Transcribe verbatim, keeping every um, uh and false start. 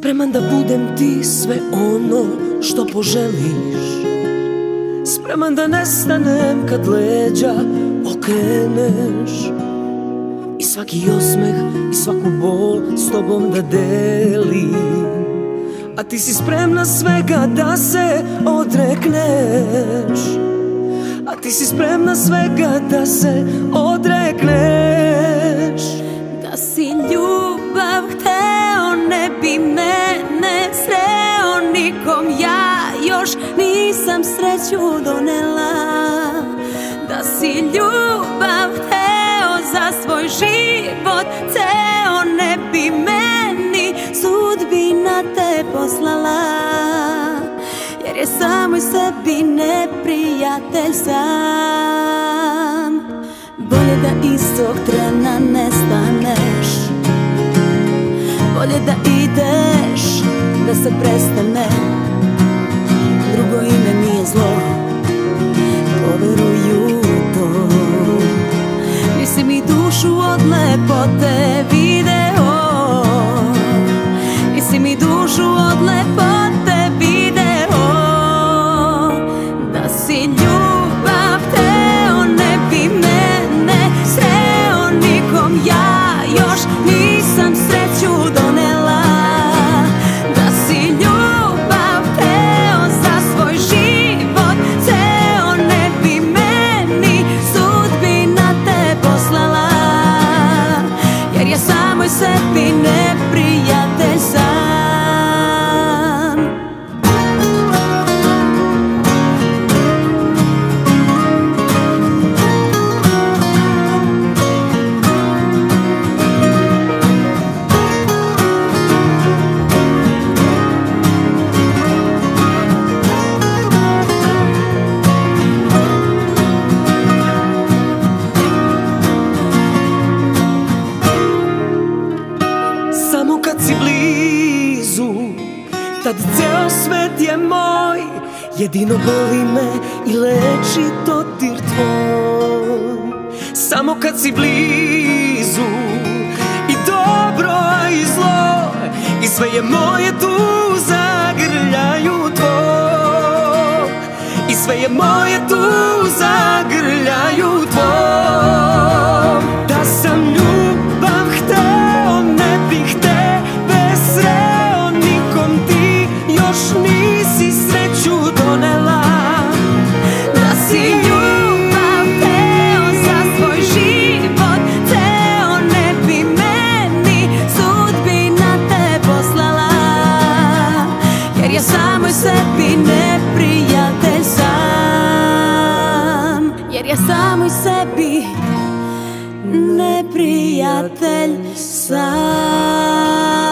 Spreman da budem ti sve ono što poželiš, spreman da nestanem kad leđa okreneš, i svaki osmeh i svaku bol s tobom da delim. A ti si spremna svega da se odrekneš, a ti si spremna svega da se odrekneš. Da si ljubav hteo ne bi mene sreo nikom, ja još nisam sreću donela. Da si ljubav hteo za svoj život ceo, ne bi meni sudbina te poslala, jer je samoj sebi neprijatelj sam. Bolje da istog trena nestaneš, bolje da ideš, da se prestane. Drugo ime nije zlo, poveruju to. Nisi mi dušu od lepote video, nisi mi dušu od lepote video. Da si ljubav hteo ne bi mene sreo nikom, ja još nisam sreću donela. Da si ljubav hteo za svoj život ceo, ne bi meni sudbina te poslala, jer je samoj sebi neprijatelj sam. Samo kad si blizu, tad ceo svet je moj. Jedino boli me i leči dodir tvoj. Samo kad si blizu, i dobro a i zlo, i sve je moje tu zagrljaju tvoj. I sve je moje tu zagrljaju tvoj. Da sam ljubav hteo ne bih tebe sreo nikom, ti još nisi sreću donela. Da si ljubav hteo za svoj život ceo, ne bi meni sudbina te poslala, jer je samoj sebi neprijatelj sam. Jer je samoj sebi neprijatelj sam.